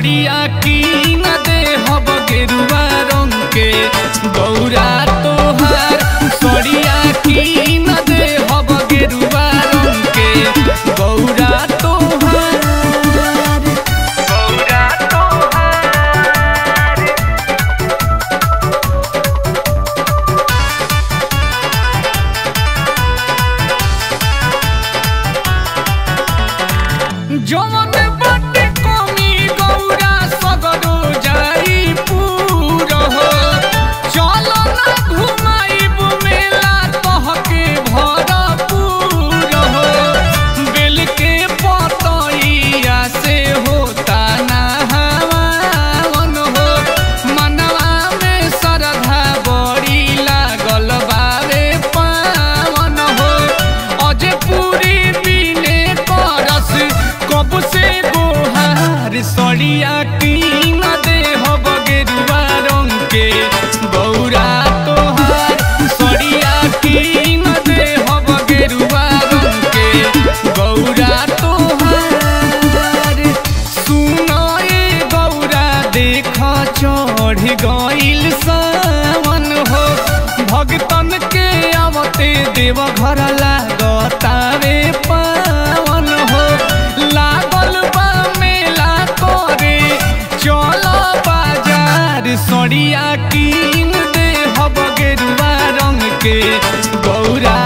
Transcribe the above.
सड़िया कीन दे हब गेरुआ रंग के गौरा तोहार सड़िया कीन दे हब गेरुआ रंग के गौरा तोहार गौरा तोहार। जवन बाटे कमी गौरा सगरो जाई पूरा हो चल ना घुमाइब मेला तहके भरपूर हो बेल के पतइया से होता ना हवन हो मनवा में श्रद्धा बड़ी लागल बावे पावन हो अजे पूरी बिने करस कब से गोहार सड़िया कीन दे हब गेरुआ रंग के गौरा तोहार सड़िया कीन दे हब गेरुआ रंग के गौरा तोहार। सुनाए गौरा देख चढ़ गइल सावन हो भगतन के आवते देव घर लागतावे पावन हो लागल बा मेला करे चल बाजार सड़िया कीन दे हब गेरुआ रंग के गौरा